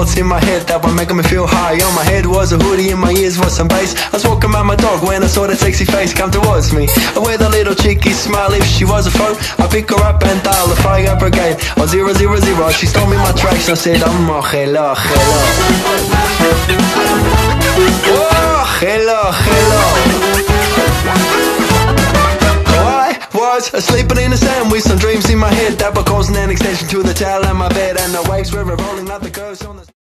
thoughts in my head that were making me feel high. On my head was a hoodie, in my ears was some bass. I was walking around my dog when I saw that sexy face come towards me. And with a little cheeky smile, if she was a foe, I pick her up and dial the fire brigade. On 000, she stole me my tracks and I said, hello, hello. Oh, hello, hello. Sleeping in the sand with some dreams in my head that were causing an extension to the towel and my bed, and the waves were rolling like the ghosts on the